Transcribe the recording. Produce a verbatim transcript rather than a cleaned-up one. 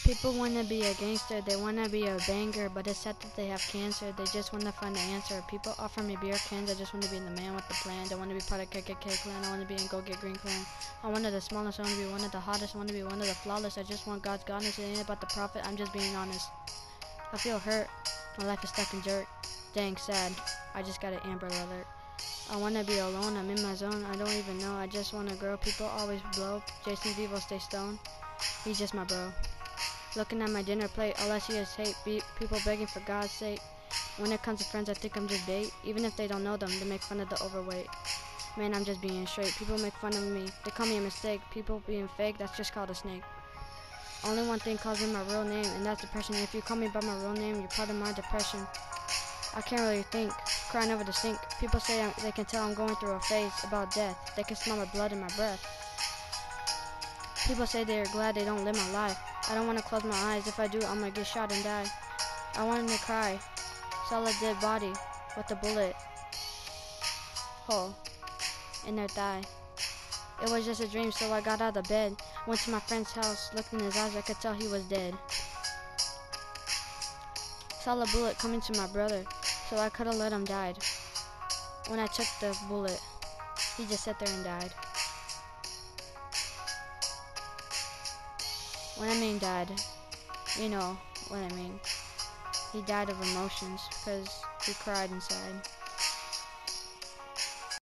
People want to be a gangster, they want to be a banger, but it's sad that they have cancer. They just want to find the answer. People offer me beer cans, I just want to be in the man with the plan. Don't want to be part of K K K clan, I want to be in Go Get Green clan. I want the smallest, I want to be one of the hottest, I want to be one of the flawless. I just want God's godness, it ain't about the profit, I'm just being honest. I feel hurt, my life is stuck in jerk. Dang sad, I just got an Amber Alert. I wanna be alone, I'm in my zone, I don't even know, I just wanna grow. People always blow, Jason Vivo stay stoned, he's just my bro. Looking at my dinner plate, all I see is hate, beat, people begging for God's sake. When it comes to friends, I think I'm just bait. Even if they don't know them, they make fun of the overweight. Man, I'm just being straight, people make fun of me, they call me a mistake. People being fake, that's just called a snake. Only one thing calls me my real name, and that's depression. If you call me by my real name, you're part of my depression. I can't really think, crying over the sink. People say I, they can tell I'm going through a phase about death. They can smell my blood in my breath. People say they're glad they don't live my life. I don't want to close my eyes. If I do, I'm gonna get shot and die. I wanted to cry. Saw a dead body with a bullet hole in their thigh. It was just a dream, so I got out of bed. Went to my friend's house, looked in his eyes, I could tell he was dead. Saw a bullet coming to my brother, so I could've let him die. When I took the bullet, he just sat there and died. When I mean died, you know what I mean. He died of emotions, because he cried inside.